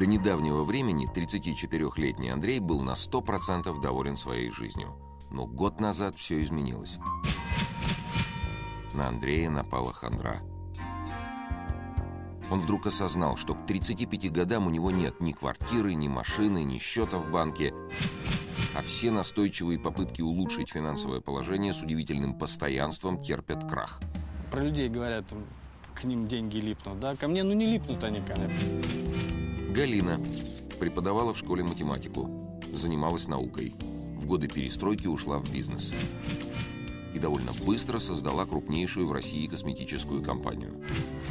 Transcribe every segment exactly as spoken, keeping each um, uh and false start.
До недавнего времени тридцатичетырёхлетний Андрей был на сто процентов доволен своей жизнью. Но год назад все изменилось. На Андрея напала хандра. Он вдруг осознал, что к тридцати пяти годам у него нет ни квартиры, ни машины, ни счета в банке, а все настойчивые попытки улучшить финансовое положение с удивительным постоянством терпят крах. Про людей говорят, к ним деньги липнут, да? Ко мне, ну, не липнут они ко мне. Галина преподавала в школе математику, занималась наукой. В годы перестройки ушла в бизнес. И довольно быстро создала крупнейшую в России косметическую компанию.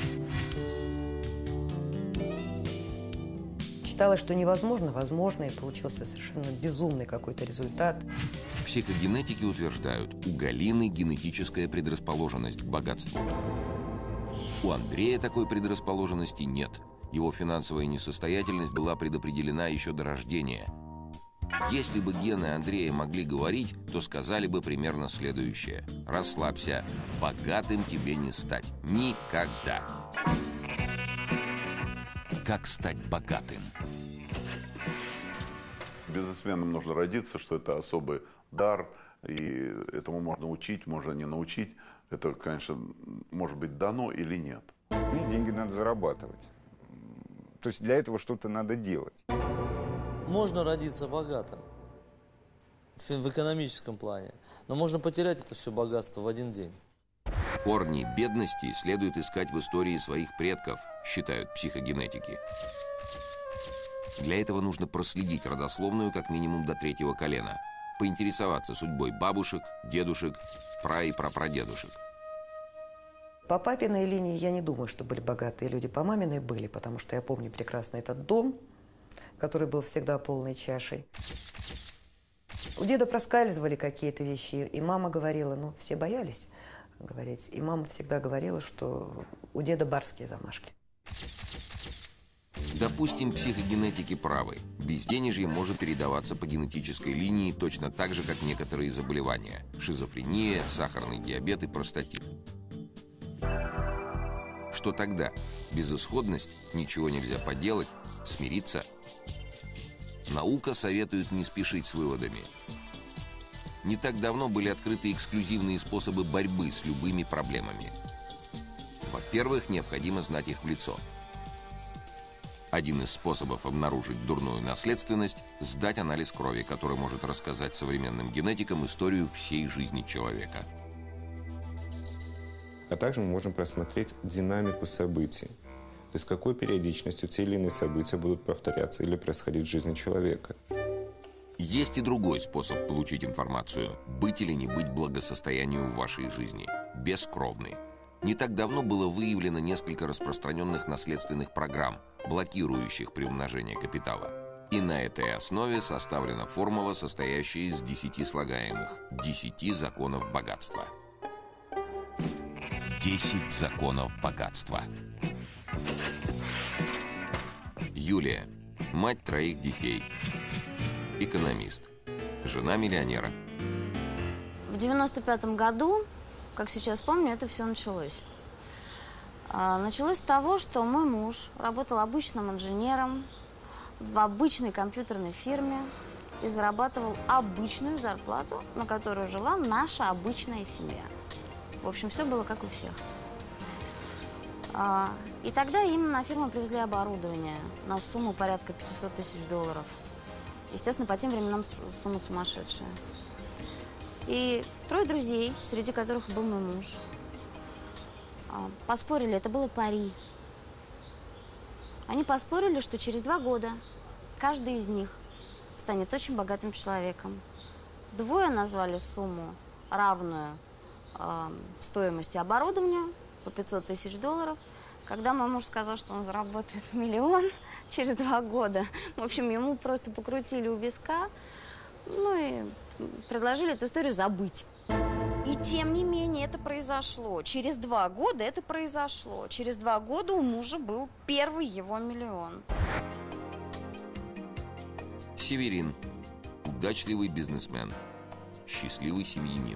Считалось, что невозможно, возможно, и получился совершенно безумный какой-то результат. Психогенетики утверждают, у Галины генетическая предрасположенность к богатству. У Андрея такой предрасположенности нет. Его финансовая несостоятельность была предопределена еще до рождения. Если бы гены Андрея могли говорить, то сказали бы примерно следующее. Расслабься, богатым тебе не стать. Никогда. Как стать богатым? Бизнесменам нужно родиться, что это особый дар, и этому можно учить, можно не научить. Это, конечно, может быть дано или нет. Мне деньги надо зарабатывать. То есть для этого что-то надо делать. Можно родиться богатым в экономическом плане, но можно потерять это все богатство в один день. Корни бедности следует искать в истории своих предков, считают психогенетики. Для этого нужно проследить родословную как минимум до третьего колена, поинтересоваться судьбой бабушек, дедушек, пра- и прапрадедушек. По папиной линии я не думаю, что были богатые люди. По маминой были, потому что я помню прекрасно этот дом, который был всегда полной чашей. У деда проскальзывали какие-то вещи, и мама говорила, ну, все боялись говорить. И мама всегда говорила, что у деда барские замашки. Допустим, психогенетики правы. Безденежье может передаваться по генетической линии точно так же, как некоторые заболевания. Шизофрения, сахарный диабет и простатит. Что тогда? Безысходность? Ничего нельзя поделать? Смириться? Наука советует не спешить с выводами. Не так давно были открыты эксклюзивные способы борьбы с любыми проблемами. Во-первых, необходимо знать их в лицо. Один из способов обнаружить дурную наследственность – сдать анализ крови, который может рассказать современным генетикам историю всей жизни человека. А также мы можем просмотреть динамику событий. То есть с какой периодичностью те или иные события будут повторяться или происходить в жизни человека. Есть и другой способ получить информацию – быть или не быть благосостоянию в вашей жизни. Бескровный. Не так давно было выявлено несколько распространенных наследственных программ, блокирующих приумножение капитала. И на этой основе составлена формула, состоящая из десяти слагаемых – десяти законов богатства. Десять законов богатства. Юлия, мать троих детей, экономист, жена миллионера. В девяносто пятом году, как сейчас помню, это все началось. А, началось с того, что мой муж работал обычным инженером в обычной компьютерной фирме и зарабатывал обычную зарплату, на которую жила наша обычная семья. В общем, все было как у всех. А, и тогда именно на фирму привезли оборудование на сумму порядка пятисот тысяч долларов. Естественно, по тем временам сумма сумасшедшая. И трое друзей, среди которых был мой муж, а, поспорили, это было пари. Они поспорили, что через два года каждый из них станет очень богатым человеком. Двое назвали сумму, равную стоимости оборудования по пятьсот тысяч долларов. Когда мой муж сказал, что он заработает миллион через два года, в общем, ему просто покрутили у виска, ну и предложили эту историю забыть. И тем не менее это произошло. Через два года это произошло. Через два года у мужа был первый его миллион. Северин. Удачливый бизнесмен. Счастливый семьянин.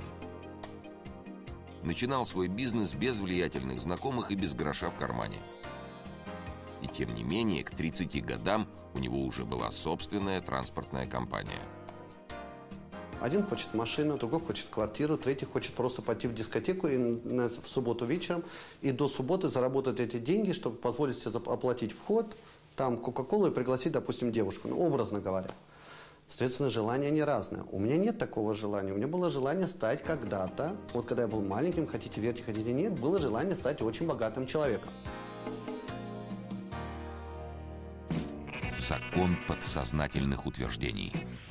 Начинал свой бизнес без влиятельных знакомых и без гроша в кармане. И тем не менее, к тридцати годам у него уже была собственная транспортная компания. Один хочет машину, другой хочет квартиру, третий хочет просто пойти в дискотеку и на, в субботу вечером и до субботы заработать эти деньги, чтобы позволить себе оплатить вход, там кока-колу и пригласить, допустим, девушку, ну, образно говоря. Соответственно, желания не разные. У меня нет такого желания. У меня было желание стать когда-то, вот когда я был маленьким, хотите верьте, хотите нет, было желание стать очень богатым человеком. Закон подсознательных утверждений.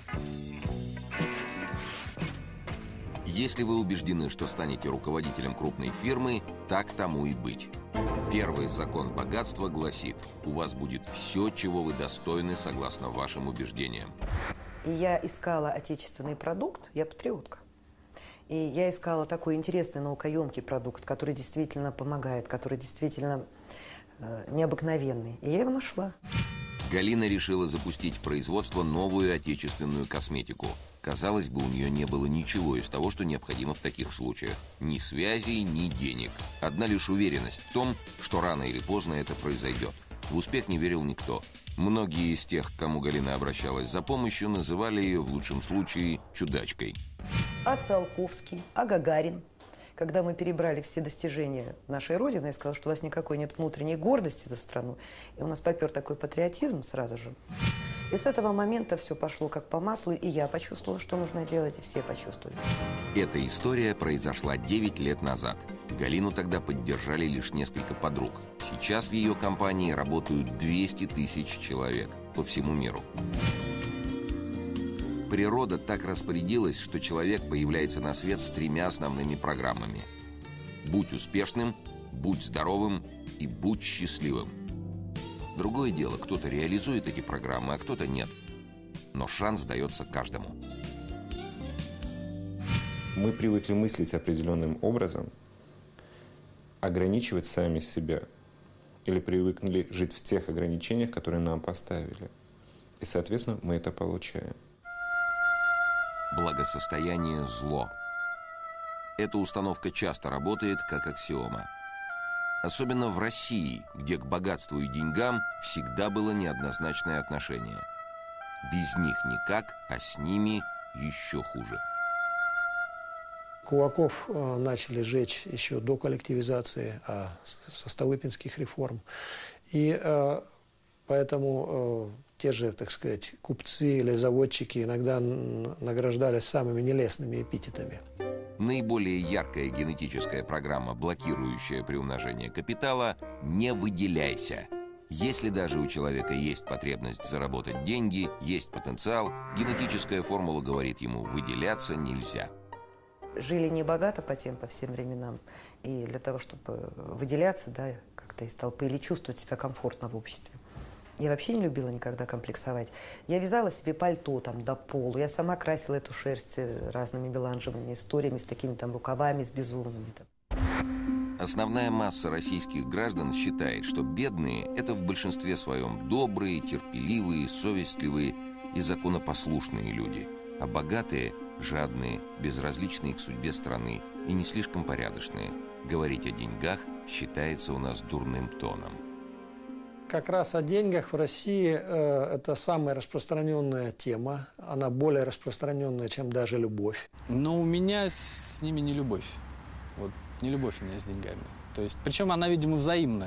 Если вы убеждены, что станете руководителем крупной фирмы, так тому и быть. Первый закон богатства гласит: у вас будет все, чего вы достойны, согласно вашим убеждениям. И я искала отечественный продукт, я патриотка. И я искала такой интересный, наукоемкий продукт, который действительно помогает, который действительно э, необыкновенный. И я его нашла. Галина решила запустить в производство новую отечественную косметику. Казалось бы, у нее не было ничего из того, что необходимо в таких случаях. Ни связей, ни денег. Одна лишь уверенность в том, что рано или поздно это произойдет. В успех не верил никто. Многие из тех, к кому Галина обращалась за помощью, называли ее в лучшем случае чудачкой. А Циолковский, а Гагарин. Когда мы перебрали все достижения нашей Родины, я сказала, что у вас никакой нет внутренней гордости за страну. И у нас попер такой патриотизм сразу же. И с этого момента все пошло как по маслу, и я почувствовала, что нужно делать, и все почувствовали. Эта история произошла девять лет назад. Галину тогда поддержали лишь несколько подруг. Сейчас в ее компании работают двести тысяч человек по всему миру. Природа так распорядилась, что человек появляется на свет с тремя основными программами. Будь успешным, будь здоровым и будь счастливым. Другое дело, кто-то реализует эти программы, а кто-то нет. Но шанс дается каждому. Мы привыкли мыслить определенным образом, ограничивать сами себя. Или привыкли жить в тех ограничениях, которые нам поставили. И, соответственно, мы это получаем. Благосостояние – зло. Эта установка часто работает как аксиома. Особенно в России, где к богатству и деньгам всегда было неоднозначное отношение. Без них никак, а с ними еще хуже. Кулаков э, начали жечь еще до коллективизации, а, со Столыпинских реформ. И э, поэтому э, те же, так сказать, купцы или заводчики иногда награждались самыми нелестными эпитетами. Наиболее яркая генетическая программа, блокирующая приумножение капитала – не выделяйся. Если даже у человека есть потребность заработать деньги, есть потенциал, генетическая формула говорит ему: выделяться нельзя. Жили не богато по тем, по всем временам. И для того, чтобы выделяться, да, как-то из толпы или чувствовать себя комфортно в обществе. Я вообще не любила никогда комплексовать. Я вязала себе пальто там до полу. Я сама красила эту шерсть разными меланжевыми историями, с такими там рукавами, с безумными. Основная масса российских граждан считает, что бедные – это в большинстве своем добрые, терпеливые, совестливые и законопослушные люди. А богатые – жадные, безразличные к судьбе страны и не слишком порядочные. Говорить о деньгах считается у нас дурным тоном. Как раз о деньгах в России э, это самая распространенная тема. Она более распространенная, чем даже любовь. Но у меня с ними не любовь. Вот не любовь у меня с деньгами. То есть, причем она, видимо, взаимная.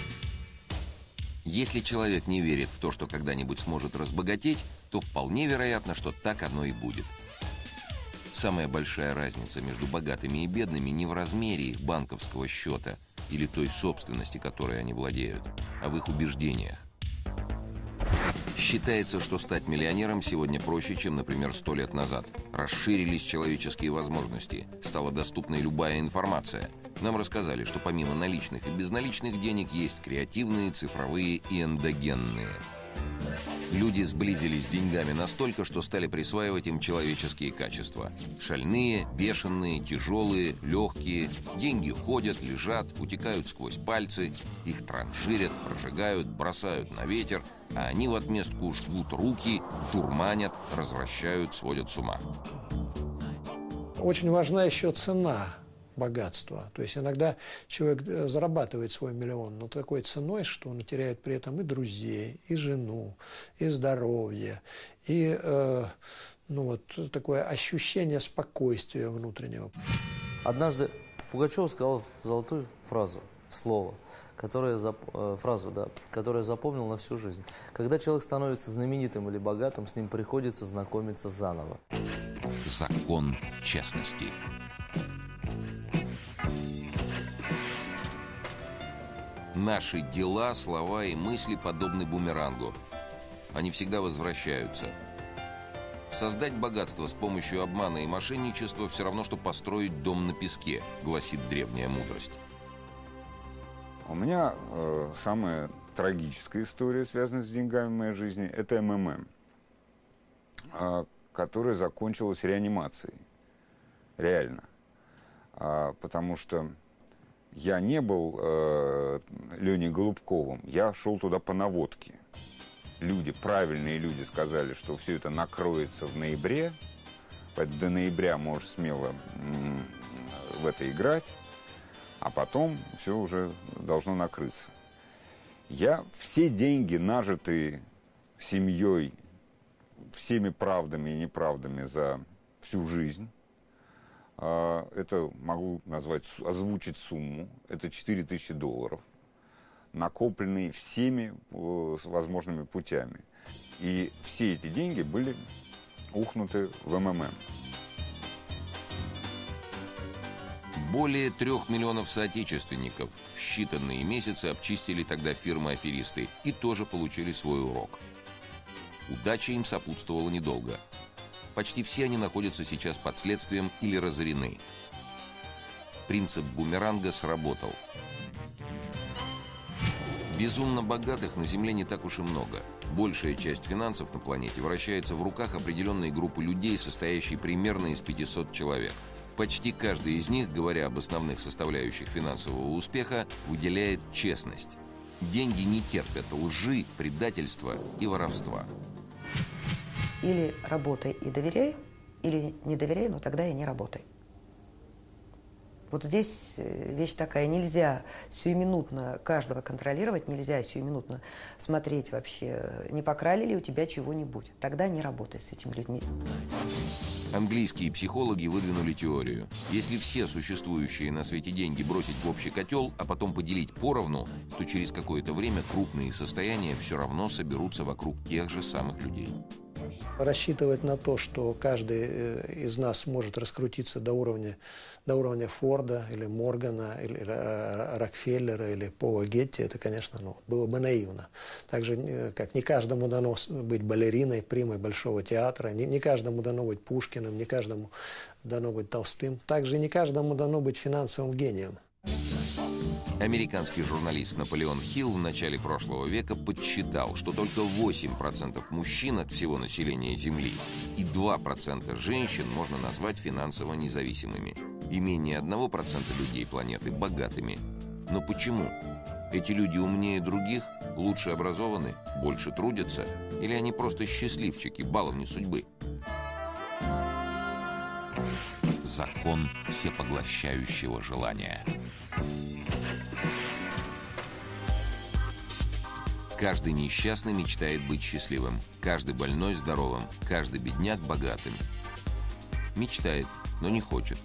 Если человек не верит в то, что когда-нибудь сможет разбогатеть, то вполне вероятно, что так оно и будет. Самая большая разница между богатыми и бедными не в размере их банковского счета или той собственности, которой они владеют, а в их убеждениях. Считается, что стать миллионером сегодня проще, чем, например, сто лет назад. Расширились человеческие возможности, стала доступной любая информация. Нам рассказали, что помимо наличных и безналичных денег есть креативные, цифровые и эндогенные. Люди сблизились с деньгами настолько, что стали присваивать им человеческие качества. Шальные, бешеные, тяжелые, легкие. Деньги ходят, лежат, утекают сквозь пальцы. Их транжирят, прожигают, бросают на ветер. А они в отместку жгут руки, дурманят, развращают, сводят с ума. Очень важна еще цена богатства. То есть иногда человек зарабатывает свой миллион, но такой ценой, что он теряет при этом и друзей, и жену, и здоровье, и э, ну вот, такое ощущение спокойствия внутреннего. Однажды Пугачев сказал золотую фразу, слово, которое, э, фразу, да, которую я запомнил на всю жизнь. Когда человек становится знаменитым или богатым, с ним приходится знакомиться заново. Закон честности. Наши дела, слова и мысли подобны бумерангу. Они всегда возвращаются. Создать богатство с помощью обмана и мошенничества все равно, что построить дом на песке, гласит древняя мудрость. У меня э, самая трагическая история, связанная с деньгами в моей жизни, это эм эм эм, э, которая закончилась реанимацией. Реально. А, потому что я не был э, Леней Голубковым, я шел туда по наводке. Люди, правильные люди сказали, что все это накроется в ноябре, поэтому до ноября можешь смело м, в это играть, а потом все уже должно накрыться. Я все деньги, нажитые семьей, всеми правдами и неправдами за всю жизнь, это могу назвать, озвучить сумму, это четыре тысячи долларов, накопленные всеми возможными путями. И все эти деньги были ухнуты в эм эм эм. Более трех миллионов соотечественников в считанные месяцы обчистили тогда фирмы-аферисты и тоже получили свой урок. Удача им сопутствовала недолго. Почти все они находятся сейчас под следствием или разорены. Принцип бумеранга сработал. Безумно богатых на Земле не так уж и много. Большая часть финансов на планете вращается в руках определенной группы людей, состоящей примерно из пятисот человек. Почти каждый из них, говоря об основных составляющих финансового успеха, выделяет честность. Деньги не терпят лжи, предательства и воровства. Или работай и доверяй, или не доверяй, но тогда и не работай. Вот здесь вещь такая, нельзя сиюминутно каждого контролировать, нельзя сиюминутно смотреть вообще, не покрали ли у тебя чего-нибудь. Тогда не работай с этими людьми. Английские психологи выдвинули теорию. Если все существующие на свете деньги бросить в общий котел, а потом поделить поровну, то через какое-то время крупные состояния все равно соберутся вокруг тех же самых людей. Рассчитывать на то, что каждый из нас может раскрутиться до уровня, до уровня Форда или Моргана, или Рокфеллера, или Пола Гетти, это, конечно, ну, было бы наивно. Так же, как не каждому дано быть балериной, примой Большого театра, не, не каждому дано быть Пушкиным, не каждому дано быть Толстым, также не каждому дано быть финансовым гением. Американский журналист Наполеон Хилл в начале прошлого века подсчитал, что только восемь процентов мужчин от всего населения Земли и два процента женщин можно назвать финансово независимыми. И менее одного процента людей планеты богатыми. Но почему? Эти люди умнее других, лучше образованы, больше трудятся? Или они просто счастливчики, баловни судьбы? Закон всепоглощающего желания. Каждый несчастный мечтает быть счастливым, каждый больной – здоровым, каждый бедняк – богатым. Мечтает, но не хочет.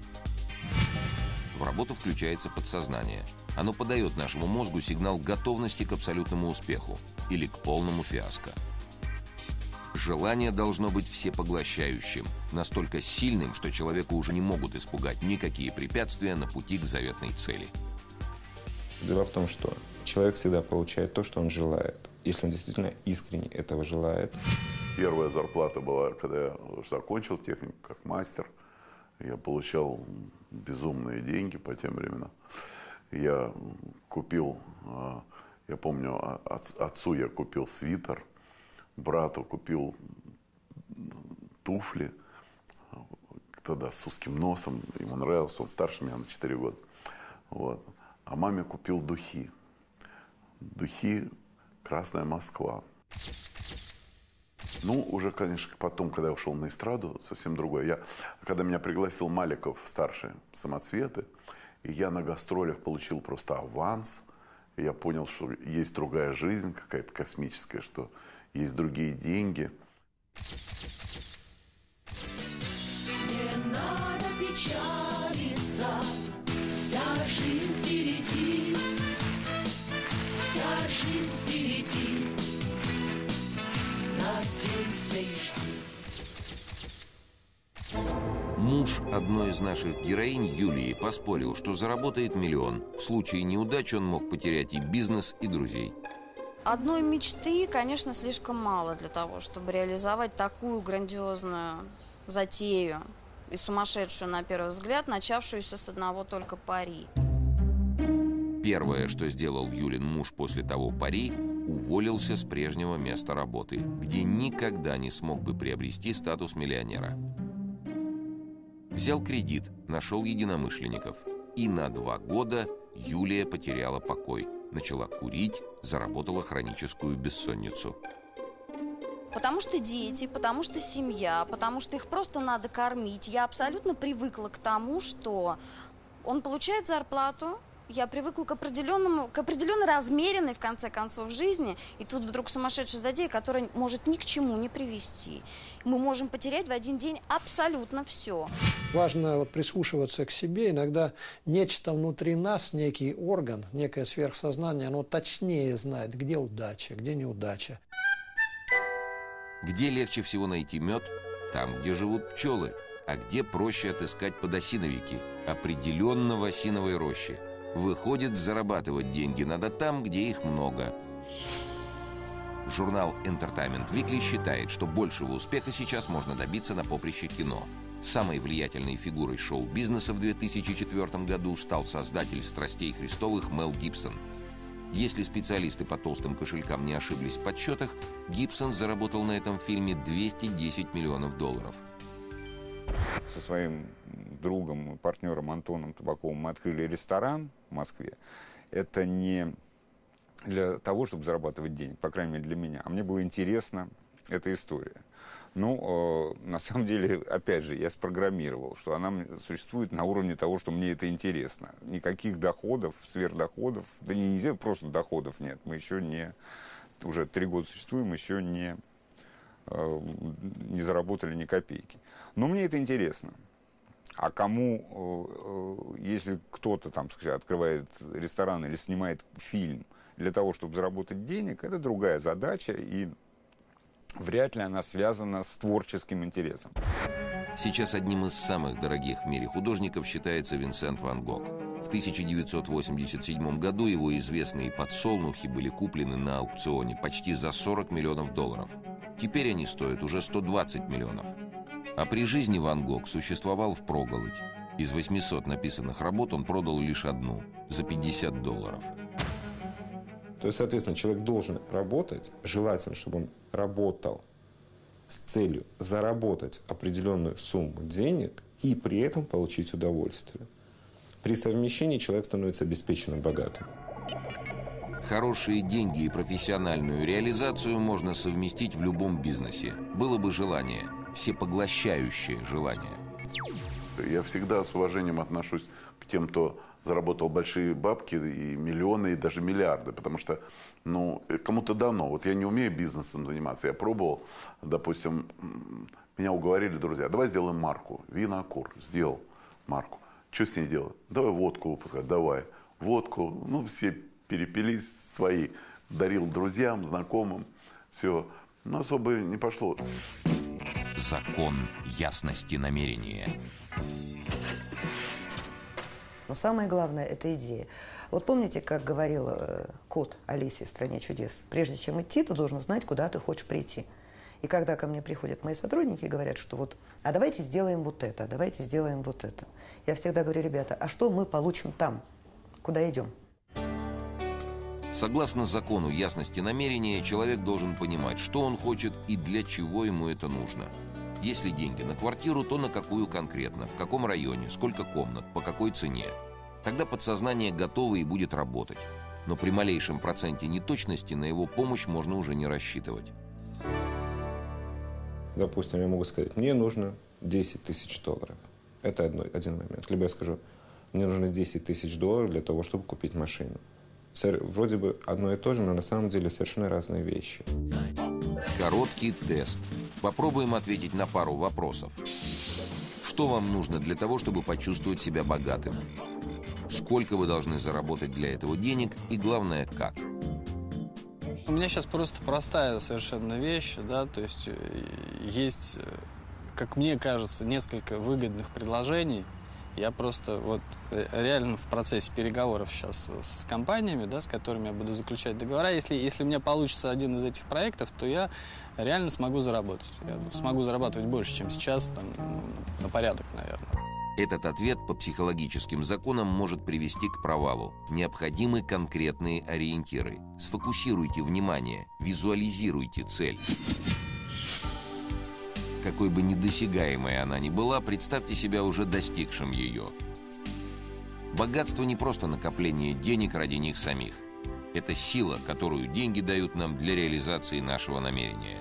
В работу включается подсознание. Оно подает нашему мозгу сигнал готовности к абсолютному успеху или к полному фиаско. Желание должно быть всепоглощающим, настолько сильным, что человеку уже не могут испугать никакие препятствия на пути к заветной цели. Дело в том, что человек всегда получает то, что он желает, если он действительно искренне этого желает. Первая зарплата была, когда я закончил технику как мастер. Я получал безумные деньги по тем временам. Я купил, я помню, отцу я купил свитер, брату купил туфли, тогда с узким носом, ему нравился, он старше меня на четыре года. Вот. А маме купил духи. Духи «Красная Москва». Ну, уже, конечно, потом, когда я ушел на эстраду, совсем другое. Я, когда меня пригласил Маликов, старший, «Самоцветы», и я на гастролях получил просто аванс, и я понял, что есть другая жизнь какая-то космическая, что есть другие деньги. Не надо печалиться, вся жизнь впереди, вся жизнь впереди. Надейся и жди. Муж одной из наших героинь, Юлии, поспорил, что заработает миллион. В случае неудач он мог потерять и бизнес, и друзей. Одной мечты, конечно, слишком мало для того, чтобы реализовать такую грандиозную затею и сумасшедшую, на первый взгляд, начавшуюся с одного только пари. Первое, что сделал Юлин муж после того пари, уволился с прежнего места работы, где никогда не смог бы приобрести статус миллионера. Взял кредит, нашел единомышленников. И на два года Юлия потеряла покой. Начала курить, заработала хроническую бессонницу. Потому что дети, потому что семья, потому что их просто надо кормить. Я абсолютно привыкла к тому, что он получает зарплату. Я привыкла к определенному, к определенной размеренной, в конце концов, жизни. И тут вдруг сумасшедшая затея, которая может ни к чему не привести. Мы можем потерять в один день абсолютно все. Важно вот прислушиваться к себе. Иногда нечто внутри нас, некий орган, некое сверхсознание, оно точнее знает, где удача, где неудача. Где легче всего найти мед? Там, где живут пчелы. А где проще отыскать подосиновики? Определенно в осиновой роще. Выходит, зарабатывать деньги надо там, где их много. Журнал Entertainment Weekly считает, что большего успеха сейчас можно добиться на поприще кино. Самой влиятельной фигурой шоу-бизнеса в две тысячи четвёртом году стал создатель «Страстей Христовых» Мел Гибсон. Если специалисты по толстым кошелькам не ошиблись в подсчетах, Гибсон заработал на этом фильме двести десять миллионов долларов. Со своим другом и партнером Антоном Табаковым мы открыли ресторан в Москве. Это не для того, чтобы зарабатывать денег, по крайней мере для меня. А мне было интересна эта история. Ну, э, на самом деле, опять же, я спрограммировал, что она существует на уровне того, что мне это интересно. Никаких доходов, сверхдоходов, да не нельзя, просто доходов нет. Мы еще не, уже три года существуем, еще не, э, не заработали ни копейки. Но мне это интересно. А кому, если кто-то там, скажем, открывает ресторан или снимает фильм для того, чтобы заработать денег, это другая задача, и вряд ли она связана с творческим интересом. Сейчас одним из самых дорогих в мире художников считается Винсент Ван Гог. В тысяча девятьсот восемьдесят седьмом году его известные подсолнухи были куплены на аукционе почти за сорок миллионов долларов. Теперь они стоят уже сто двадцать миллионов. А при жизни Ван Гог существовал впроголодь. Из восьмисот написанных работ он продал лишь одну за пятьдесят долларов. То есть, соответственно, человек должен работать, желательно, чтобы он работал с целью заработать определенную сумму денег и при этом получить удовольствие. При совмещении человек становится обеспеченным, богатым. Хорошие деньги и профессиональную реализацию можно совместить в любом бизнесе. Было бы желание, всепоглощающее желание. Я всегда с уважением отношусь к тем, кто заработал большие бабки, и миллионы, и даже миллиарды. Потому что, ну, кому-то дано. Вот я не умею бизнесом заниматься. Я пробовал, допустим, меня уговорили друзья, давай сделаем марку. Винокур. Сделал марку. Что с ней делать? Давай водку выпускать. Давай. Водку. Ну, все перепились свои. Дарил друзьям, знакомым. Все. Но особо не пошло. Закон ясности намерения. Но самое главное – это идея. Вот помните, как говорил э, кот Алисе в «Стране чудес»? Прежде чем идти, ты должен знать, куда ты хочешь прийти. И когда ко мне приходят мои сотрудники и говорят, что вот, а давайте сделаем вот это, а давайте сделаем вот это. Я всегда говорю, ребята, а что мы получим там? Куда идем? Согласно закону ясности намерения, человек должен понимать, что он хочет и для чего ему это нужно. Если деньги на квартиру, то на какую конкретно, в каком районе, сколько комнат, по какой цене. Тогда подсознание готово и будет работать. Но при малейшем проценте неточности на его помощь можно уже не рассчитывать. Допустим, я могу сказать, мне нужно десять тысяч долларов. Это одно, один момент. Либо я скажу, мне нужно десять тысяч долларов для того, чтобы купить машину. Вроде бы одно и то же, но на самом деле совершенно разные вещи. Короткий тест. Попробуем ответить на пару вопросов. Что вам нужно для того, чтобы почувствовать себя богатым? Сколько вы должны заработать для этого денег? И главное, как? У меня сейчас просто простая совершенно вещь, да, то есть есть, как мне кажется, несколько выгодных предложений. Я просто вот реально в процессе переговоров сейчас с компаниями, да, с которыми я буду заключать договора. Если, если у меня получится один из этих проектов, то я реально смогу заработать. Я смогу зарабатывать больше, чем сейчас, там, на порядок, наверное. Этот ответ по психологическим законам может привести к провалу. Необходимы конкретные ориентиры. Сфокусируйте внимание, визуализируйте цель. Какой бы недосягаемой она ни была, представьте себя уже достигшим ее. Богатство не просто накопление денег ради них самих. Это сила, которую деньги дают нам для реализации нашего намерения.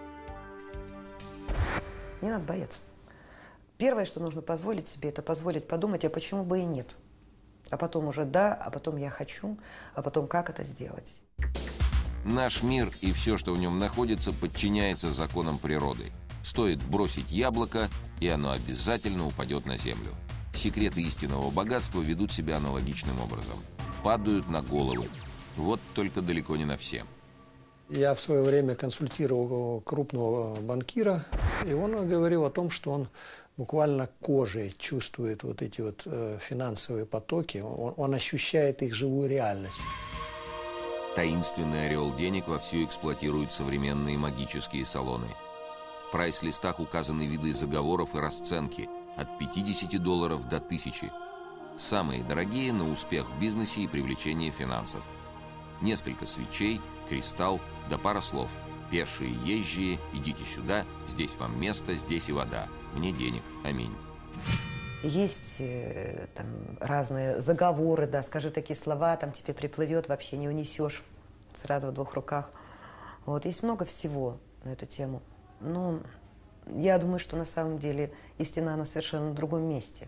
Не надо бояться. Первое, что нужно позволить себе, это позволить подумать, а почему бы и нет. А потом уже да, а потом я хочу, а потом как это сделать. Наш мир и все, что в нем находится, подчиняется законам природы. Стоит бросить яблоко, и оно обязательно упадет на землю. Секреты истинного богатства ведут себя аналогичным образом. Падают на головы. Вот только далеко не на все. Я в свое время консультировал крупного банкира, и он говорил о том, что он буквально кожей чувствует вот эти вот э, финансовые потоки, он, он ощущает их живую реальность. Таинственный орел денег вовсю эксплуатирует современные магические салоны. В прайс-листах указаны виды заговоров и расценки от пятидесяти долларов до тысячи. Самые дорогие на успех в бизнесе и привлечение финансов. Несколько свечей, кристалл, да пара слов. Пешие, езжие, идите сюда, здесь вам место, здесь и вода. Мне денег. Аминь. Есть э, там разные заговоры, да, скажи такие слова, там тебе приплывет, вообще не унесешь сразу в двух руках. Вот, есть много всего на эту тему. Но я думаю, что на самом деле истина, она совершенно на другом месте.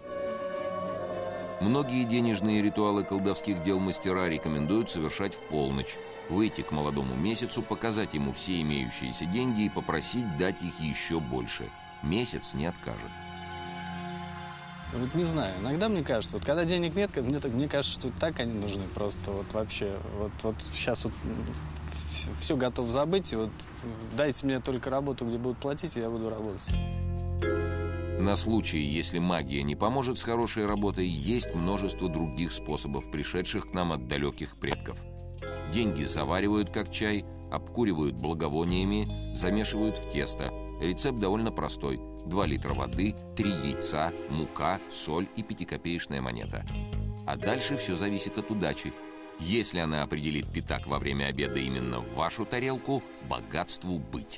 Многие денежные ритуалы колдовских дел мастера рекомендуют совершать в полночь. Выйти к молодому месяцу, показать ему все имеющиеся деньги и попросить дать их еще больше. Месяц не откажет. Вот не знаю, иногда мне кажется, вот когда денег нет, мне, так, мне кажется, что так они нужны просто, вот вообще, вот, вот сейчас вот все, все готов забыть, и вот дайте мне только работу, где будут платить, и я буду работать. На случай, если магия не поможет с хорошей работой, есть множество других способов, пришедших к нам от далеких предков. Деньги заваривают как чай, обкуривают благовониями, замешивают в тесто. Рецепт довольно простой. два литра воды, три яйца, мука, соль и пятикопеечная монета. А дальше все зависит от удачи. Если она определит пятак во время обеда именно в вашу тарелку, богатству быть.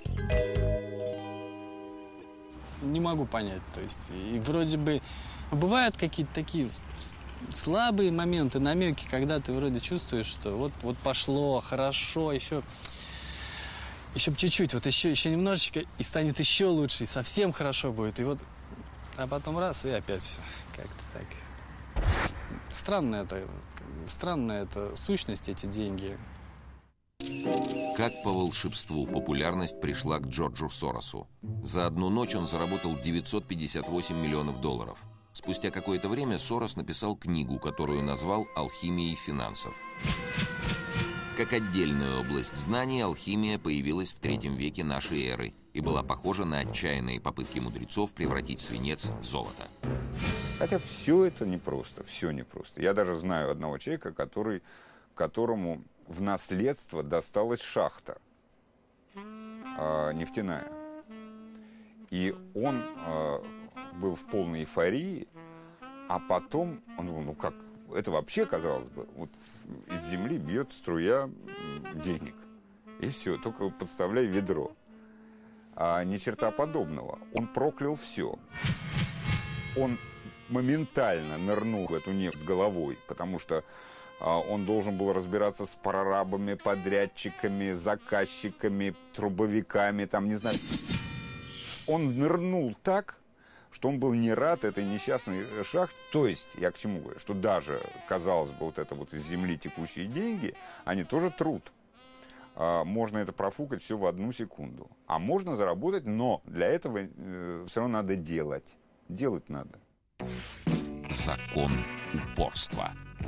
Не могу понять, то есть, и вроде бы бывают какие-то такие слабые моменты, намеки, когда ты вроде чувствуешь, что вот, вот пошло, хорошо, еще, еще чуть-чуть, вот еще, еще немножечко, и станет еще лучше, и совсем хорошо будет, и вот, а потом раз, и опять как-то так. Странная это, странная это сущность, эти деньги. Как по волшебству популярность пришла к Джорджу Соросу. За одну ночь он заработал девятьсот пятьдесят восемь миллионов долларов. Спустя какое-то время Сорос написал книгу, которую назвал «Алхимией финансов». Как отдельная область знаний, алхимия появилась в третьем веке нашей эры и была похожа на отчаянные попытки мудрецов превратить свинец в золото. Хотя все это непросто, все непросто. Я даже знаю одного человека, который, которому в наследство досталась шахта э, нефтяная. И он э, был в полной эйфории, а потом, он думал, ну как, это вообще, казалось бы, вот из земли бьет струя денег. И все, только подставляй ведро. А ни черта подобного. Он проклял все. Он моментально нырнул в эту нефть с головой, потому что он должен был разбираться с прорабами, подрядчиками, заказчиками, трубовиками, там, не знаю. он нырнул так, что он был не рад этой несчастной шахте. То есть, я к чему говорю, что даже, казалось бы, вот это вот из земли текущие деньги, они тоже труд. А, можно это профукать все в одну секунду. А можно заработать, но для этого э, все равно надо делать. Делать надо. Закон упорства.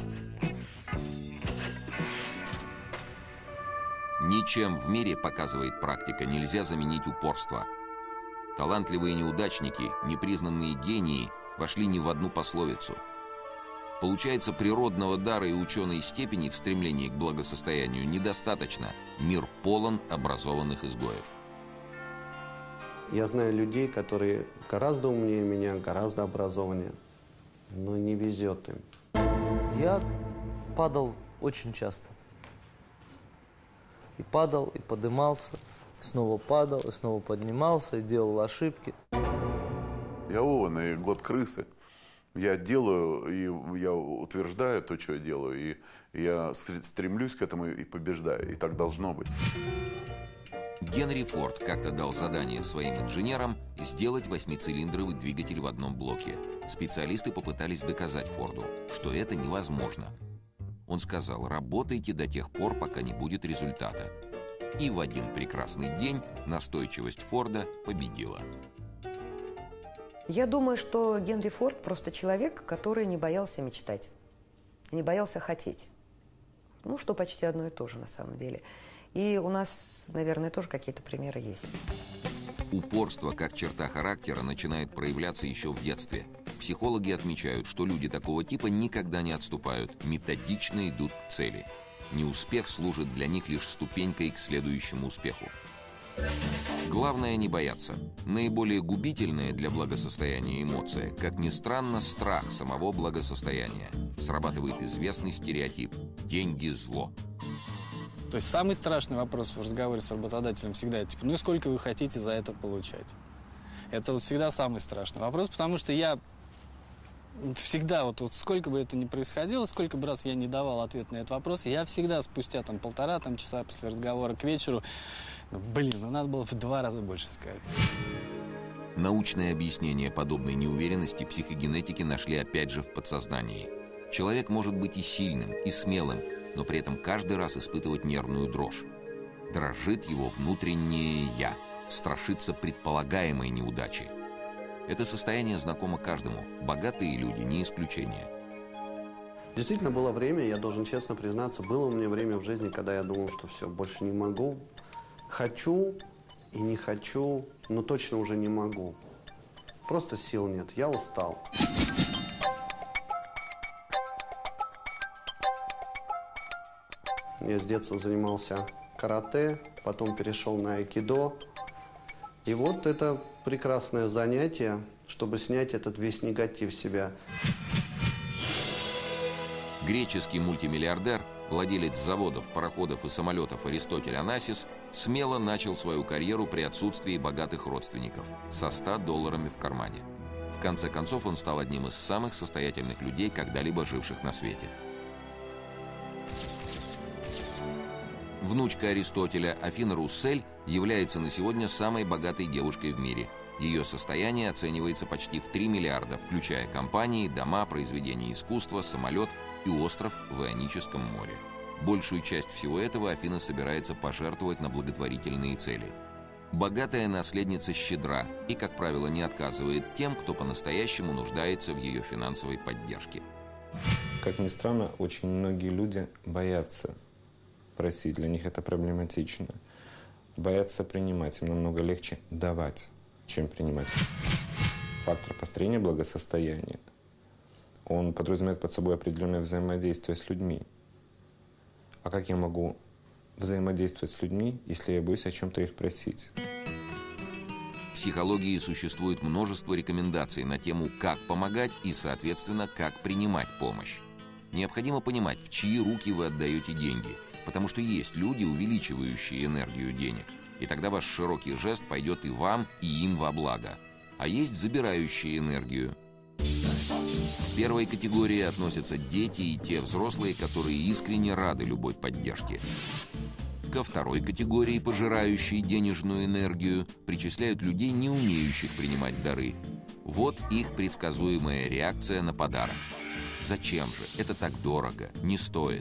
Ничем в мире, показывает практика, нельзя заменить упорство. Талантливые неудачники, непризнанные гении вошли не в одну пословицу. Получается, природного дара и ученой степени в стремлении к благосостоянию недостаточно. Мир полон образованных изгоев. Я знаю людей, которые гораздо умнее меня, гораздо образованнее, но не везет им. Я падал очень часто. И падал, и поднимался, снова падал, и снова поднимался, и делал ошибки. Я Овен, и год крысы. Я делаю, и я утверждаю то, что я делаю, и я стремлюсь к этому и побеждаю. И так должно быть. Генри Форд как-то дал задание своим инженерам сделать восьмицилиндровый двигатель в одном блоке. Специалисты попытались доказать Форду, что это невозможно. Он сказал: работайте до тех пор, пока не будет результата. И в один прекрасный день настойчивость Форда победила. Я думаю, что Генри Форд просто человек, который не боялся мечтать, не боялся хотеть. Ну, что почти одно и то же на самом деле. И у нас, наверное, тоже какие-то примеры есть. Упорство, как черта характера, начинает проявляться еще в детстве. Психологи отмечают, что люди такого типа никогда не отступают, методично идут к цели. Неуспех служит для них лишь ступенькой к следующему успеху. Главное не бояться. Наиболее губительная для благосостояния эмоция, как ни странно, страх самого благосостояния. Срабатывает известный стереотип: деньги – зло. То есть самый страшный вопрос в разговоре с работодателем всегда типа: ну и сколько вы хотите за это получать? Это вот всегда самый страшный вопрос, потому что я всегда, вот, вот сколько бы это ни происходило, сколько бы раз я не давал ответ на этот вопрос, я всегда спустя там полтора там, часа после разговора к вечеру, блин, ну надо было в два раза больше сказать. Научное объяснение подобной неуверенности психогенетики нашли опять же в подсознании. Человек может быть и сильным, и смелым, но при этом каждый раз испытывать нервную дрожь. Дрожит его внутреннее «я», страшится предполагаемой неудачи. Это состояние знакомо каждому. Богатые люди не исключение. Действительно, было время, я должен честно признаться, было у меня время в жизни, когда я думал, что все, больше не могу. Хочу и не хочу, но точно уже не могу. Просто сил нет, я устал. Я с детства занимался карате, потом перешел на айкидо. И вот это прекрасное занятие, чтобы снять этот весь негатив с себя. Греческий мультимиллиардер, владелец заводов, пароходов и самолетов Аристотель Онасис, смело начал свою карьеру при отсутствии богатых родственников, со ста долларами в кармане. В конце концов, он стал одним из самых состоятельных людей, когда-либо живших на свете. Внучка Аристотеля Афина Руссель является на сегодня самой богатой девушкой в мире. Ее состояние оценивается почти в три миллиарда, включая компании, дома, произведения искусства, самолет и остров в Ионическом море. Большую часть всего этого Афина собирается пожертвовать на благотворительные цели. Богатая наследница щедра и, как правило, не отказывает тем, кто по-настоящему нуждается в ее финансовой поддержке. Как ни странно, очень многие люди боятся просить, для них это проблематично. Боятся принимать, им намного легче давать, чем принимать. Фактор построения благосостояния, он подразумевает под собой определенное взаимодействие с людьми. А как я могу взаимодействовать с людьми, если я боюсь о чем-то их просить? В психологии существует множество рекомендаций на тему, как помогать и, соответственно, как принимать помощь. Необходимо понимать, в чьи руки вы отдаете деньги, потому что есть люди, увеличивающие энергию денег, и тогда ваш широкий жест пойдет и вам, и им во благо. А есть забирающие энергию. К первой категории относятся дети и те взрослые, которые искренне рады любой поддержке. К Ко второй категории, пожирающей денежную энергию, причисляют людей, не умеющих принимать дары. Вот их предсказуемая реакция на подарок. Зачем же? Это так дорого, не стоит.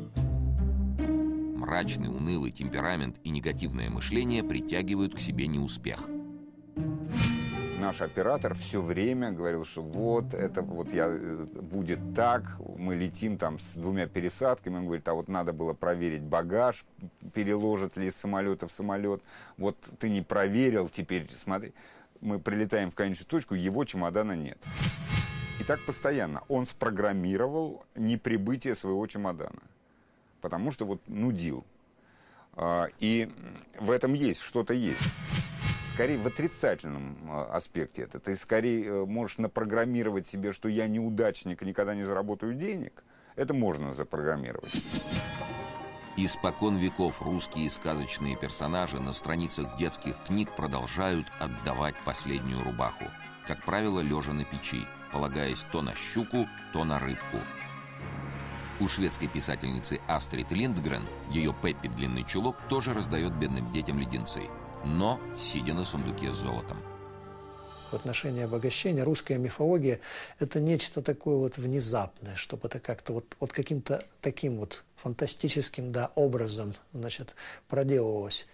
Мрачный, унылый темперамент и негативное мышление притягивают к себе неуспех. Наш оператор все время говорил, что вот это вот я, будет так, мы летим там с двумя пересадками, он говорит, а вот надо было проверить багаж, переложат ли из самолета в самолет, вот ты не проверил, теперь смотри, мы прилетаем в конечную точку, его чемодана нет. И так постоянно. Он спрограммировал неприбытие своего чемодана, потому что вот нудил. И в этом есть, что-то есть. Скорее в отрицательном аспекте это. Ты скорее можешь напрограммировать себе, что я неудачник и никогда не заработаю денег. Это можно запрограммировать. Испокон веков русские сказочные персонажи на страницах детских книг продолжают отдавать последнюю рубаху. Как правило, лежа на печи, полагаясь то на щуку, то на рыбку. У шведской писательницы Астрид Линдгрен ее Пеппи длинный чулок тоже раздает бедным детям леденцы. Но сидя на сундуке с золотом. В отношении обогащения русская мифология – это нечто такое вот внезапное, чтобы это как-то вот, вот каким-то таким вот фантастическим, да, образом, значит, проделывалось.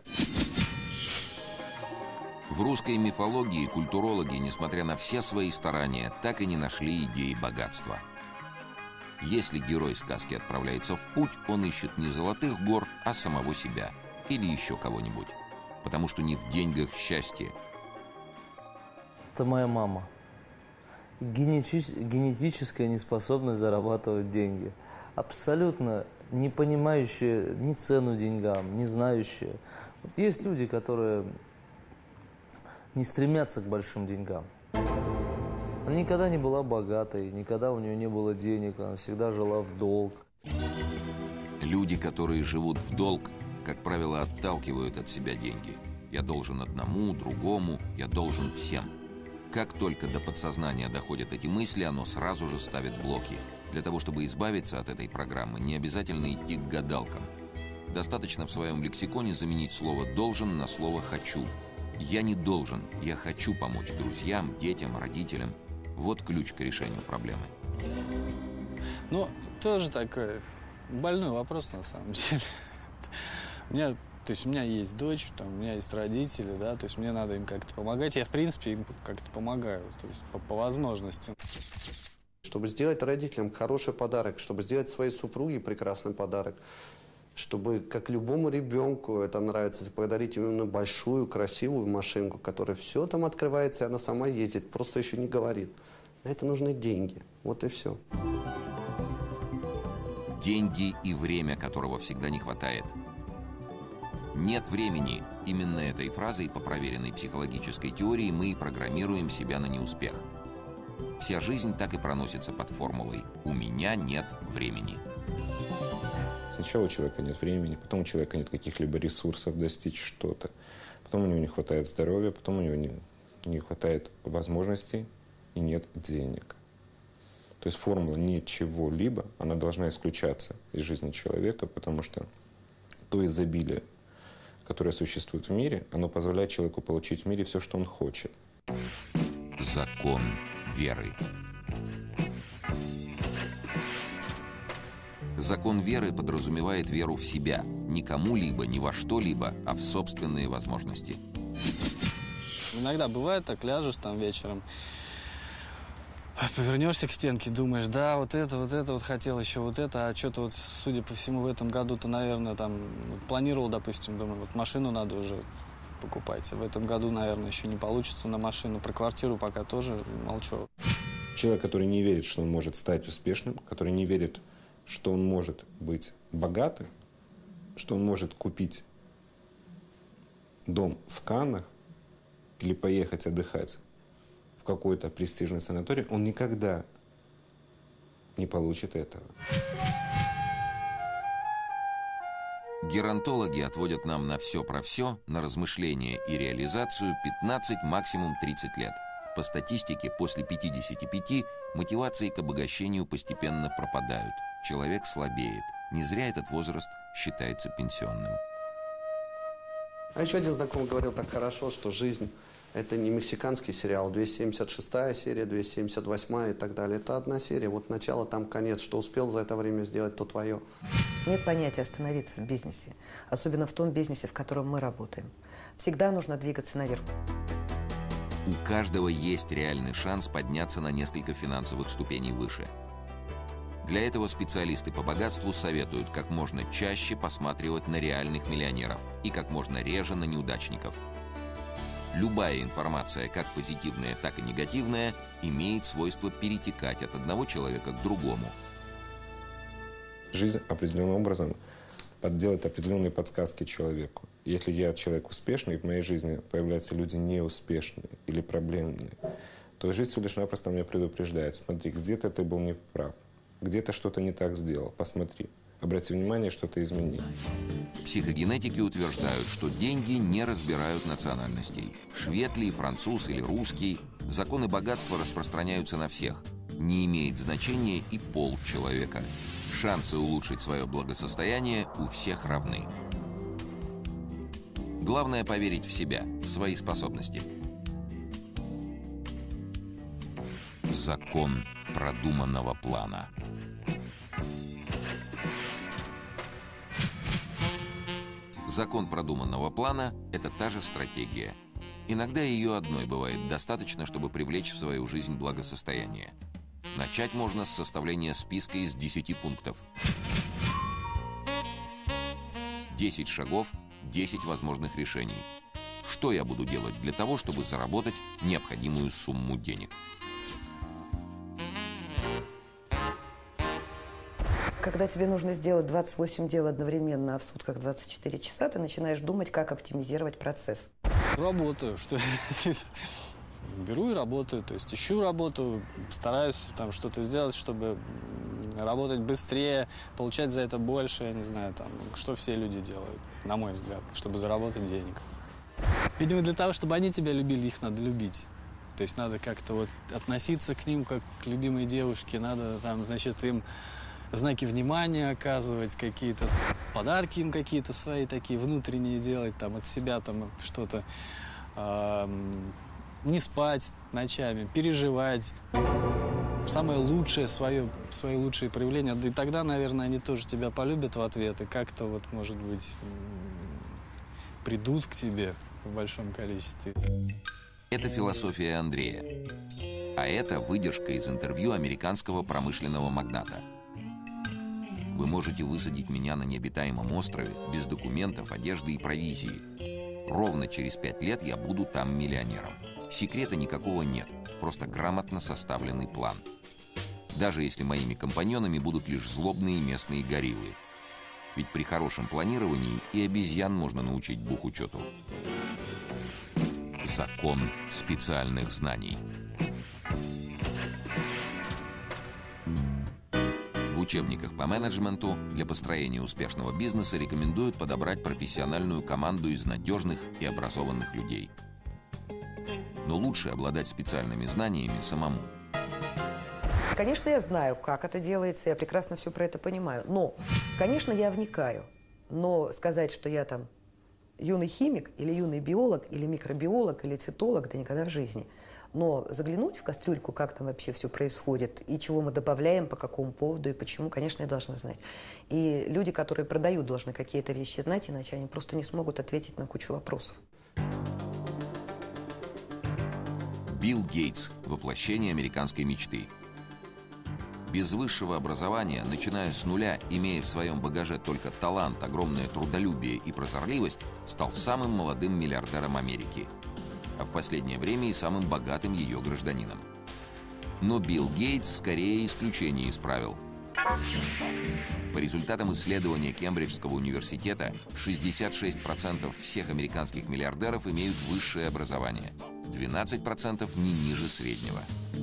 В русской мифологии культурологи, несмотря на все свои старания, так и не нашли идеи богатства. Если герой сказки отправляется в путь, он ищет не золотых гор, а самого себя или еще кого-нибудь. Потому что не в деньгах счастье. Это моя мама. Генетич... Генетическая неспособность зарабатывать деньги. Абсолютно не понимающая ни цену деньгам, не знающая. Вот есть люди, которые не стремятся к большим деньгам. Она никогда не была богатой, никогда у нее не было денег, она всегда жила в долг. Люди, которые живут в долг, как правило, отталкивают от себя деньги. Я должен одному, другому, я должен всем. Как только до подсознания доходят эти мысли, оно сразу же ставит блоки. Для того, чтобы избавиться от этой программы, не обязательно идти к гадалкам. Достаточно в своем лексиконе заменить слово «должен» на слово «хочу». Я не должен, я хочу помочь друзьям, детям, родителям. Вот ключ к решению проблемы. Ну, тоже такой больной вопрос на самом деле. У меня, то есть у меня есть дочь, там, у меня есть родители, да, то есть мне надо им как-то помогать. Я, в принципе, им как-то помогаю, то есть по, по возможности. Чтобы сделать родителям хороший подарок, чтобы сделать своей супруге прекрасный подарок, чтобы, как любому ребенку, это нравится, подарить именно большую, красивую машинку, которая все там открывается, и она сама ездит, просто еще не говорит. На это нужны деньги. Вот и все. Деньги и время, которого всегда не хватает. Нет времени. Именно этой фразой по проверенной психологической теории мы и программируем себя на неуспех. Вся жизнь так и проносится под формулой «у меня нет времени». Сначала у человека нет времени, потом у человека нет каких-либо ресурсов достичь что-то, потом у него не хватает здоровья, потом у него не, не хватает возможностей и нет денег. То есть формула «нет чего-либо», она должна исключаться из жизни человека, потому что то изобилие, которое существует в мире, оно позволяет человеку получить в мире все, что он хочет. Закон веры. Закон веры подразумевает веру в себя, не кому-либо, ни во что-либо, а в собственные возможности. Иногда бывает так, ляжешь там вечером, повернешься к стенке, думаешь, да, вот это, вот это, вот хотел еще вот это, а что-то вот, судя по всему, в этом году-то, наверное, там, вот, планировал, допустим, думаю, вот машину надо уже покупать. В этом году, наверное, еще не получится на машину, про квартиру пока тоже молчу. Человек, который не верит, что он может стать успешным, который не верит, что он может быть богатым, что он может купить дом в Каннах или поехать отдыхать в какой-то престижный санаторий, он никогда не получит этого. Геронтологи отводят нам на все про все, на размышления и реализацию пятнадцать, максимум тридцать лет. По статистике, после пятидесяти пяти мотивации к обогащению постепенно пропадают. Человек слабеет. Не зря этот возраст считается пенсионным. А еще один знакомый говорил так хорошо, что жизнь – это не мексиканский сериал, двести семьдесят шестая серия, двести семьдесят восьмая и так далее. Это одна серия, вот начало, там конец. Что успел за это время сделать, то твое. Нет понятия остановиться в бизнесе, особенно в том бизнесе, в котором мы работаем. Всегда нужно двигаться наверх. У каждого есть реальный шанс подняться на несколько финансовых ступеней выше. Для этого специалисты по богатству советуют как можно чаще посматривать на реальных миллионеров и как можно реже на неудачников. Любая информация, как позитивная, так и негативная, имеет свойство перетекать от одного человека к другому. Жизнь определенным образом подделает определенные подсказки человеку. Если я человек успешный, и в моей жизни появляются люди неуспешные или проблемные, то жизнь всего лишь напросто меня предупреждает. Смотри, где-то ты был неправ, где-то что-то не так сделал, посмотри. Обрати внимание, что-то измени. Психогенетики утверждают, что деньги не разбирают национальностей. Швед ли, француз или русский, законы богатства распространяются на всех. Не имеет значения и пол человека. Шансы улучшить свое благосостояние у всех равны. Главное поверить в себя, в свои способности. Закон продуманного плана. Закон продуманного плана – это та же стратегия. Иногда ее одной бывает достаточно, чтобы привлечь в свою жизнь благосостояние. Начать можно с составления списка из десяти пунктов. десять шагов, десять возможных решений. Что я буду делать для того, чтобы заработать необходимую сумму денег? Когда тебе нужно сделать двадцать восемь дел одновременно, а в сутках двадцать четыре часа, ты начинаешь думать, как оптимизировать процесс. Работаю, что беру и работаю, то есть ищу работу, стараюсь там что-то сделать, чтобы работать быстрее, получать за это больше, я не знаю, там, что все люди делают, на мой взгляд, чтобы заработать денег. Видимо, для того, чтобы они тебя любили, их надо любить. То есть надо как-то вот относиться к ним, как к любимой девушке, надо там, значит, им знаки внимания оказывать, какие-то подарки им какие-то свои такие внутренние делать, там, от себя там что-то, э, не спать ночами, переживать. Самое лучшее свое, свои лучшие проявления. И тогда, наверное, они тоже тебя полюбят в ответ и как-то вот, может быть, придут к тебе в большом количестве. Это философия Андрея. А это выдержка из интервью американского промышленного магната. Вы можете высадить меня на необитаемом острове без документов, одежды и провизии. Ровно через пять лет я буду там миллионером. Секрета никакого нет, просто грамотно составленный план. Даже если моими компаньонами будут лишь злобные местные гориллы. Ведь при хорошем планировании и обезьян можно научить бухучету. Закон специальных знаний. В учебниках по менеджменту для построения успешного бизнеса рекомендуют подобрать профессиональную команду из надежных и образованных людей. Но лучше обладать специальными знаниями самому. Конечно, я знаю, как это делается, я прекрасно все про это понимаю. Но, конечно, я вникаю. Но сказать, что я там юный химик, или юный биолог, или микробиолог, или цитолог, да никогда в жизни. Но заглянуть в кастрюльку, как там вообще все происходит, и чего мы добавляем, по какому поводу и почему, конечно, я должна знать. И люди, которые продают, должны какие-то вещи знать, иначе они просто не смогут ответить на кучу вопросов. Билл Гейтс – воплощение американской мечты. Без высшего образования, начиная с нуля, имея в своем багаже только талант, огромное трудолюбие и прозорливость, стал самым молодым миллиардером Америки. А в последнее время и самым богатым ее гражданином. Но Билл Гейтс скорее исключение из правил. По результатам исследования Кембриджского университета, шестьдесят шесть процентов всех американских миллиардеров имеют высшее образование, двенадцать процентов не ниже среднего.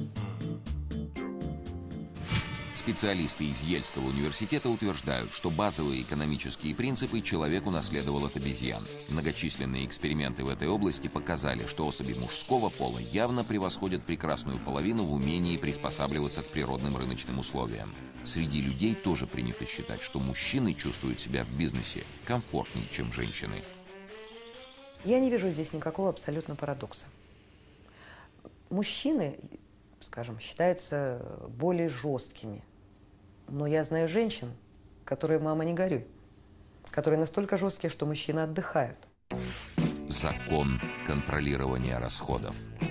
Специалисты из Ельского университета утверждают, что базовые экономические принципы человек унаследовал от обезьян. Многочисленные эксперименты в этой области показали, что особи мужского пола явно превосходят прекрасную половину в умении приспосабливаться к природным рыночным условиям. Среди людей тоже принято считать, что мужчины чувствуют себя в бизнесе комфортнее, чем женщины. Я не вижу здесь никакого абсолютно парадокса. Мужчины, скажем, считаются более жесткими. Но я знаю женщин, которые, мама, не горюй, которые настолько жесткие, что мужчины отдыхают. Закон контролирования расходов.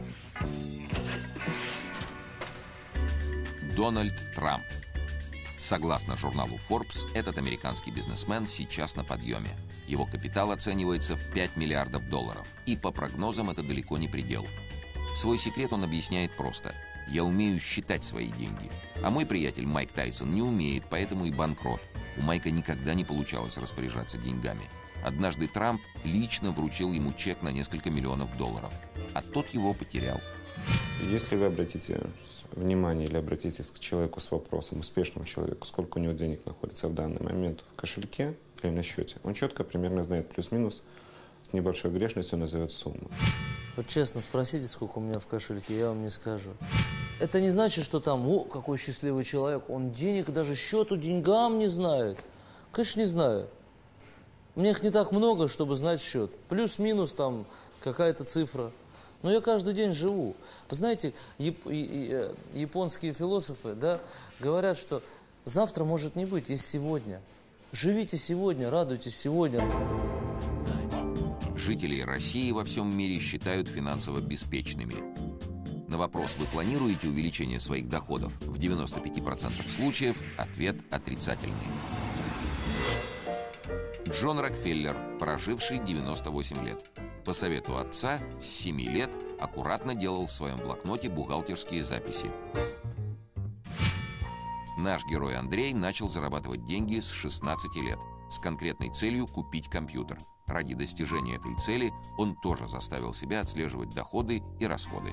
Дональд Трамп. Согласно журналу Forbes, этот американский бизнесмен сейчас на подъеме. Его капитал оценивается в пять миллиардов долларов. И по прогнозам это далеко не предел. Свой секрет он объясняет просто. Я умею считать свои деньги. А мой приятель Майк Тайсон не умеет, поэтому и банкрот. У Майка никогда не получалось распоряжаться деньгами. Однажды Трамп лично вручил ему чек на несколько миллионов долларов. А тот его потерял. Если вы обратите внимание или обратитесь к человеку с вопросом, успешному человеку, сколько у него денег находится в данный момент в кошельке или на счете, он четко примерно знает плюс-минус, с небольшой грешностью назовет сумму. Вот честно, спросите, сколько у меня в кошельке, я вам не скажу. Это не значит, что там, о, какой счастливый человек, он денег, даже счету деньгам не знает. Конечно, не знаю. Мне их не так много, чтобы знать счет. Плюс-минус там какая-то цифра. Но я каждый день живу. Вы знаете, яп японские философы, да, говорят, что завтра может не быть, есть сегодня. Живите сегодня, радуйтесь сегодня. Жителей России во всем мире считают финансово беспечными. На вопрос, вы планируете увеличение своих доходов, в девяноста пяти процентах случаев ответ отрицательный. Джон Рокфеллер, проживший девяносто восемь лет. По совету отца, с семи лет аккуратно делал в своем блокноте бухгалтерские записи. Наш герой Андрей начал зарабатывать деньги с шестнадцати лет с конкретной целью купить компьютер. Ради достижения этой цели он тоже заставил себя отслеживать доходы и расходы.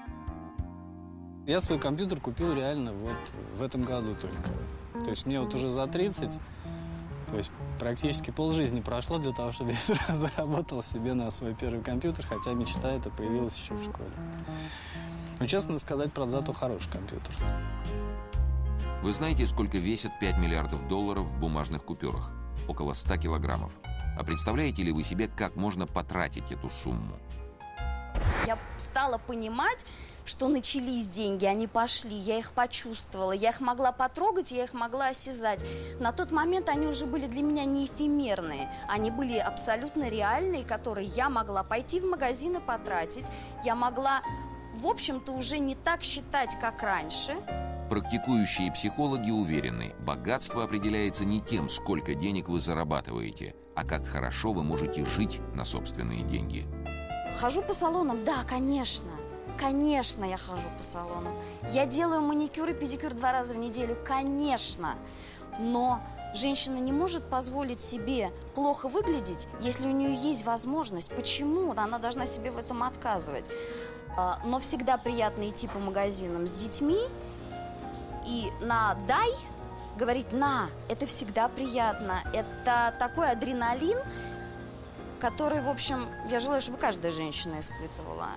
Я свой компьютер купил реально вот в этом году только. То есть мне вот уже за тридцать, то есть практически полжизни прошло для того, чтобы я заработал себе на свой первый компьютер, хотя мечта эта появилась еще в школе. Но, честно сказать, правда, зато хороший компьютер. Вы знаете, сколько весит пять миллиардов долларов в бумажных купюрах? Около ста килограммов. А представляете ли вы себе, как можно потратить эту сумму? Я стала понимать, что начались деньги, они пошли, я их почувствовала, я их могла потрогать, я их могла осязать. На тот момент они уже были для меня не эфемерные, они были абсолютно реальные, которые я могла пойти в магазин и потратить, я могла, в общем-то, уже не так считать, как раньше. Практикующие психологи уверены, богатство определяется не тем, сколько денег вы зарабатываете, а как хорошо вы можете жить на собственные деньги. Хожу по салонам? Да, конечно. Конечно, я хожу по салонам. Я делаю маникюр и педикюр два раза в неделю? Конечно. Но женщина не может позволить себе плохо выглядеть, если у нее есть возможность. Почему она должна себе в этом отказывать? Но всегда приятно идти по магазинам с детьми и на «дай» говорить «на». Это всегда приятно. Это такой адреналин, который, в общем, я желаю, чтобы каждая женщина испытывала.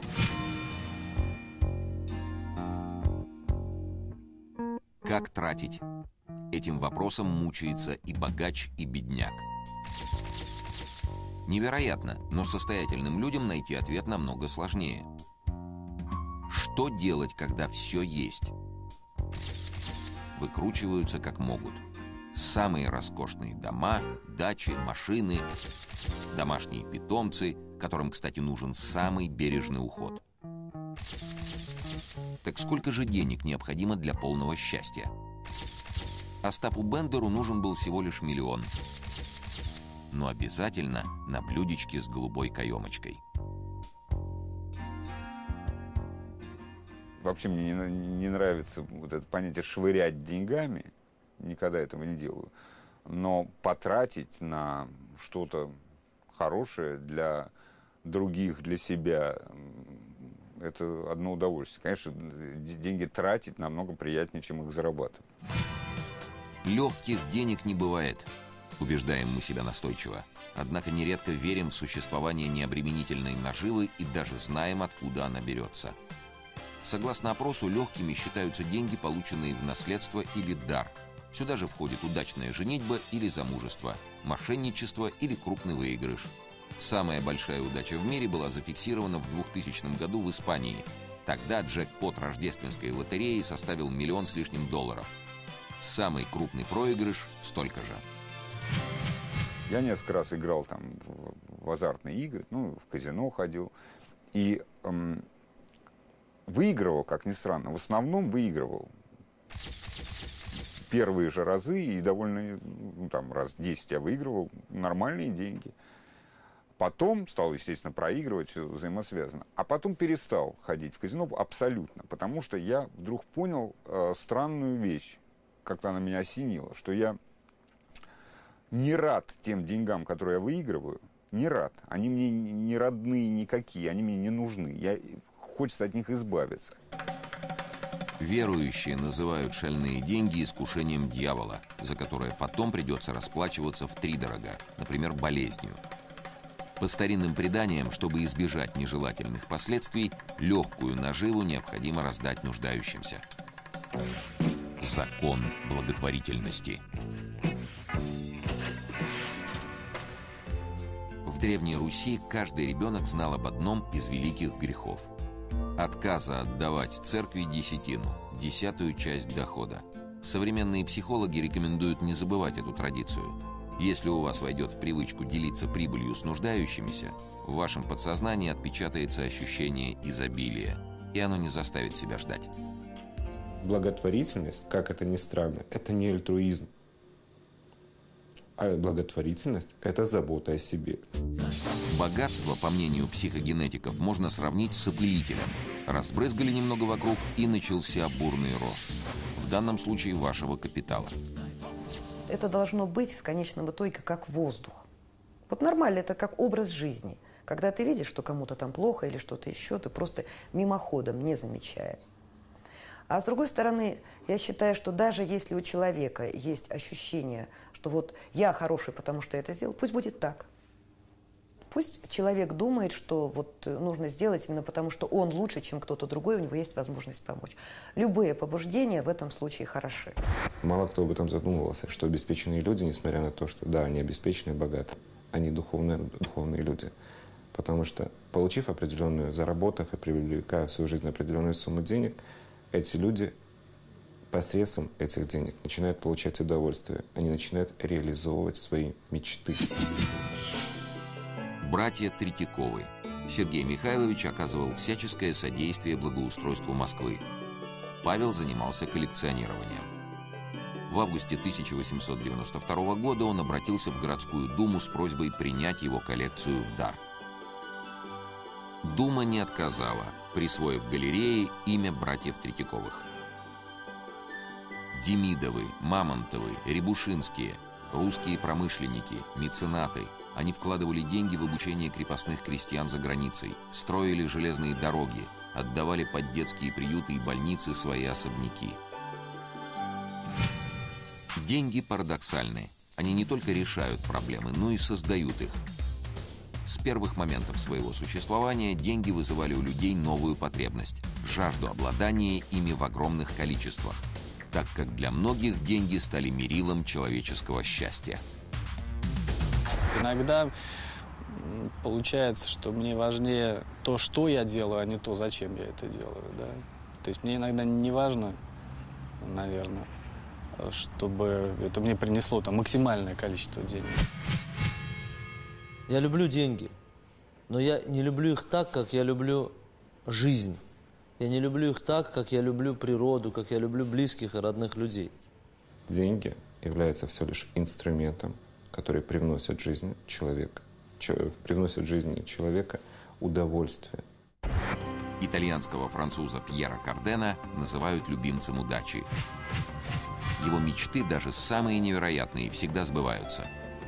Как тратить? Этим вопросом мучается и богач, и бедняк. Невероятно, но состоятельным людям найти ответ намного сложнее. Что делать, когда все есть? Выкручиваются как могут. Самые роскошные дома, дачи, машины, домашние питомцы, которым, кстати, нужен самый бережный уход. Так сколько же денег необходимо для полного счастья? Остапу Бендеру нужен был всего лишь миллион. Но обязательно на блюдечке с голубой каемочкой. Вообще мне не, не нравится вот это понятие «швырять деньгами». Никогда этого не делаю. Но потратить на что-то хорошее для других, для себя, это одно удовольствие. Конечно, деньги тратить намного приятнее, чем их зарабатывать. Легких денег не бывает, убеждаем мы себя настойчиво. Однако нередко верим в существование необременительной наживы и даже знаем, откуда она берется. Согласно опросу, легкими считаются деньги, полученные в наследство или дар. Сюда же входит удачная женитьба или замужество, мошенничество или крупный выигрыш. Самая большая удача в мире была зафиксирована в двухтысячном году в Испании. Тогда джекпот рождественской лотереи составил миллион с лишним долларов. Самый крупный проигрыш – столько же. Я несколько раз играл там в, в азартные игры, ну, в казино ходил. И эм, выигрывал, как ни странно, в основном выигрывал. Первые же разы, и довольно, ну, там, раз десять я выигрывал нормальные деньги. Потом стал, естественно, проигрывать, все взаимосвязано. А потом перестал ходить в казино абсолютно, потому что я вдруг понял э, странную вещь, как-то она меня осенила, что я не рад тем деньгам, которые я выигрываю, не рад. Они мне не родные никакие, они мне не нужны. Я, хочется от них избавиться. Верующие называют шальные деньги искушением дьявола, за которое потом придется расплачиваться втридорога, например, болезнью. По старинным преданиям, чтобы избежать нежелательных последствий, легкую наживу необходимо раздать нуждающимся. Закон благотворительности. В Древней Руси каждый ребенок знал об одном из великих грехов – отказа отдавать церкви десятину, десятую часть дохода. Современные психологи рекомендуют не забывать эту традицию. Если у вас войдет в привычку делиться прибылью с нуждающимися, в вашем подсознании отпечатается ощущение изобилия, и оно не заставит себя ждать. Благотворительность, как это ни странно, это не альтруизм. А благотворительность – это забота о себе. Богатство, по мнению психогенетиков, можно сравнить с опылителем. Разбрызгали немного вокруг, и начался бурный рост. В данном случае вашего капитала. Это должно быть в конечном итоге как воздух. Вот нормально, это как образ жизни. Когда ты видишь, что кому-то там плохо или что-то еще, ты просто мимоходом, не замечая. А с другой стороны, я считаю, что даже если у человека есть ощущение, что вот я хороший, потому что я это сделал, пусть будет так. Пусть человек думает, что вот нужно сделать именно потому, что он лучше, чем кто-то другой, у него есть возможность помочь. Любые побуждения в этом случае хороши. Мало кто об этом задумывался, что обеспеченные люди, несмотря на то, что да, они обеспеченные и богаты, они духовные, духовные люди. Потому что, получив определенную, заработав и привлекая в свою жизнь определенную сумму денег, эти люди посредством этих денег начинают получать удовольствие. Они начинают реализовывать свои мечты. Братья Третьяковы. Сергей Михайлович оказывал всяческое содействие благоустройству Москвы. Павел занимался коллекционированием. В августе тысяча восемьсот девяносто второго года он обратился в городскую думу с просьбой принять его коллекцию в дар. Дума не отказала, присвоив галерее имя братьев Третьяковых. Демидовы, Мамонтовы, Рябушинские, русские промышленники, меценаты. Они вкладывали деньги в обучение крепостных крестьян за границей, строили железные дороги, отдавали под детские приюты и больницы свои особняки. Деньги парадоксальны. Они не только решают проблемы, но и создают их. С первых моментов своего существования деньги вызывали у людей новую потребность – жажду обладания ими в огромных количествах, так как для многих деньги стали мерилом человеческого счастья. Иногда получается, что мне важнее то, что я делаю, а не то, зачем я это делаю. Да? То есть мне иногда не важно, наверное, чтобы это мне принесло там максимальное количество денег. Я люблю деньги, но я не люблю их так, как я люблю жизнь. Я не люблю их так, как я люблю природу, как я люблю близких и родных людей. Деньги являются всего лишь инструментом, который привносит в жизнь человека, привносит в жизнь человека удовольствие. Итальянского француза Пьера Кардена называют любимцем удачи. Его мечты, даже самые невероятные, всегда сбываются.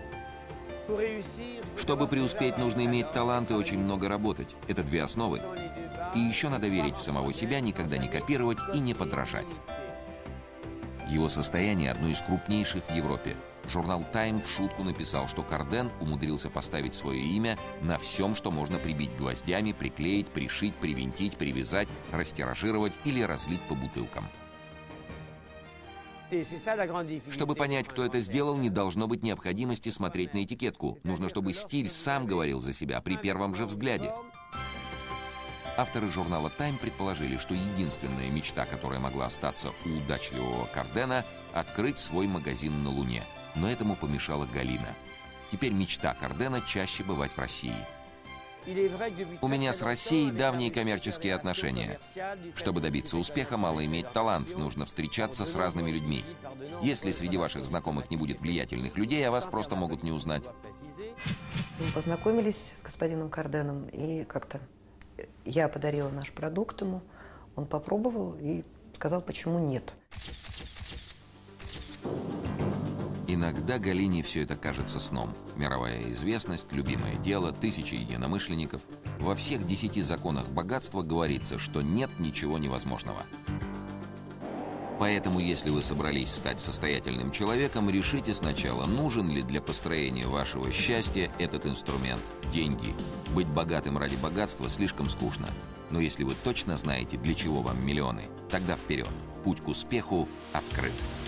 Чтобы преуспеть, нужно иметь талант и очень много работать. Это две основы. И еще надо верить в самого себя, никогда не копировать и не подражать. Его состояние одно из крупнейших в Европе. Журнал «Тайм» в шутку написал, что Карден умудрился поставить свое имя на всем, что можно прибить гвоздями, приклеить, пришить, привинтить, привязать, растиражировать или разлить по бутылкам. Чтобы понять, кто это сделал, не должно быть необходимости смотреть на этикетку. Нужно, чтобы стиль сам говорил за себя при первом же взгляде. Авторы журнала «Тайм» предположили, что единственная мечта, которая могла остаться у удачливого Кардена – открыть свой магазин на Луне. Но этому помешала Галина. Теперь мечта Кардена чаще бывать в России. У меня с Россией давние коммерческие отношения. Чтобы добиться успеха, мало иметь талант, нужно встречаться с разными людьми. Если среди ваших знакомых не будет влиятельных людей, о вас просто могут не узнать. Мы познакомились с господином Карденом, и как-то я подарила наш продукт ему, он попробовал и сказал, почему нет. Иногда Галине все это кажется сном. Мировая известность, любимое дело, тысячи единомышленников. Во всех десяти законах богатства говорится, что нет ничего невозможного. Поэтому, если вы собрались стать состоятельным человеком, решите сначала, нужен ли для построения вашего счастья этот инструмент – деньги. Быть богатым ради богатства слишком скучно. Но если вы точно знаете, для чего вам миллионы, тогда вперед. Путь к успеху открыт.